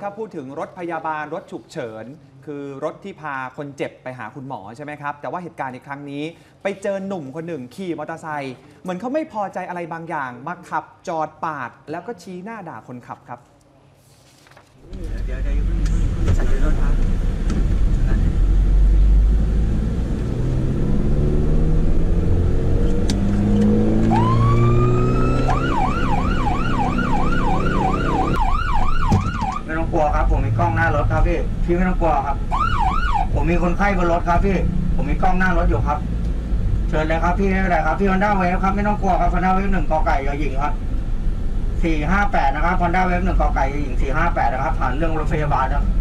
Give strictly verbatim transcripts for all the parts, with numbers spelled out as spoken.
ถ้าพูดถึงรถพยาบาลรถฉุกเฉินคือรถที่พาคนเจ็บไปหาคุณหมอใช่ไหมครับแต่ว่าเหตุการณ์ในครั้งนี้ไปเจอหนุ่มคนหนึ่งขี่มอเตอร์ไซค์เหมือนเขาไม่พอใจอะไรบางอย่างมาขับจอดปาดแล้วก็ชี้หน้าด่าคนขับครับเดี๋ยวเดี๋ยวเพิ่งเพิ่งเพิ่งสั่งรถครับไม่ต้องกลัวครับผมมีกล้องหน้ารถครับพี่พี่ไม่ต้องกลัวครับผมมีคนไข้บนรถครับพี่ผมมีกล้องหน้ารถอยู่ครับเชิญเลยครับพี่ไม่เป็นไรครับพี่ฮอนด้าเวฟครับไม่ต้องกลัวครับฮอนด้าเวฟหนึ่งกอไก่ยอหญิงครับสี่ห้าแปดนะครับฮอนด้าเวฟหนึ่งกอไก่ยอหญิงสี่ห้าแปดนะครับผ่านเรื่องรถพยาบาลครับ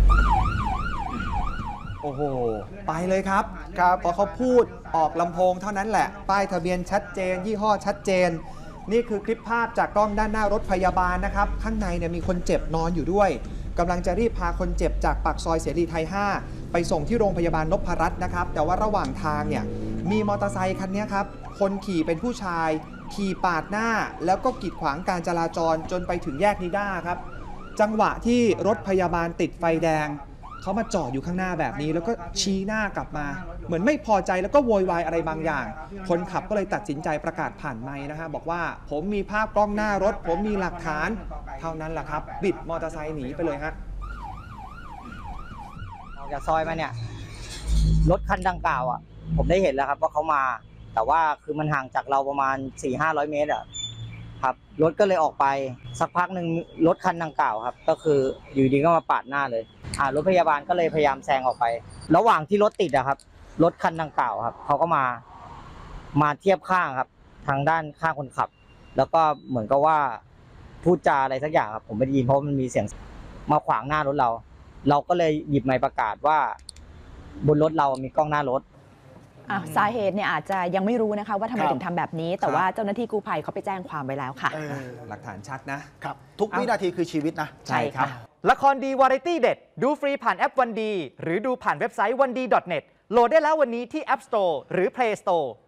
โอ้โหไปเลยครับครับพอเขาพูดออกลำโพงเท่านั้นแหละป้ายทะเบียนชัดเจนยี่ห้อชัดเจนนี่คือคลิปภาพจากกล้องด้านหน้ารถพยาบาลนะครับข้างในเนี่ยมีคนเจ็บนอนอยู่ด้วยกำลังจะรีบพาคนเจ็บจากปากซอยเสรีไทยห้าไปส่งที่โรงพยาบาลนพรัตน์นะครับแต่ว่าระหว่างทางเนี่ยมีมอเตอร์ไซค์คันนี้ครับคนขี่เป็นผู้ชายขี่ปาดหน้าแล้วก็กีดขวางการจราจรจนไปถึงแยกนิด้าครับจังหวะที่รถพยาบาลติดไฟแดงเขามาจอดอยู่ข้างหน้าแบบนี้แล้วก็ชี้หน้ากลับมาเหมือนไม่พอใจแล้วก็โวยวายอะไรบางอย่างคนขับก็เลยตัดสินใจประกาศผ่านไมค์นะฮะบอกว่าผมมีภาพกล้องหน้ารถผมมีหลักฐานเท่านั้นแหละครับบิดมอเตอร์ไซค์หนีไปเลยฮะออกจากซอยมาเนี่ยรถคันดังกล่าวอ่ะผมได้เห็นแล้วครับว่าเขามาแต่ว่าคือมันห่างจากเราประมาณ สี่ห้าร้อย เมตรอ่ะครับรถก็เลยออกไปสักพักหนึ่งรถคันดังกล่าวครับก็คืออยู่ดีก็มาปาดหน้าเลยอ่ารถพยาบาลก็เลยพยายามแซงออกไประหว่างที่รถติดอะครับรถคันดังกล่าวครับเขาก็มามาเทียบข้างครับทางด้านข้างคนขับแล้วก็เหมือนกับว่าพูดจาอะไรสักอย่างครับผมไม่ได้ยินเพราะมันมีเสียงมาขวางหน้ารถเราเราก็เลยหยิบไมค์ประกาศว่าบนรถเรามีกล้องหน้ารถสาเหตุเนี่ยอาจจะยังไม่รู้นะคะว่าทำไมถึงทำแบบนี้แต่ว่าเจ้าหน้าที่กู้ภัยเขาไปแจ้งความไว้แล้วค่ะหลักฐานชัดนะครับทุกวินาทีคือชีวิตนะใช่ครับละครดีวาไรตี้เด็ดดูฟรีผ่านแอปวันดีหรือดูผ่านเว็บไซต์วันดี ดอท เน็ต โหลดได้แล้ววันนี้ที่ App Store หรือ Play Store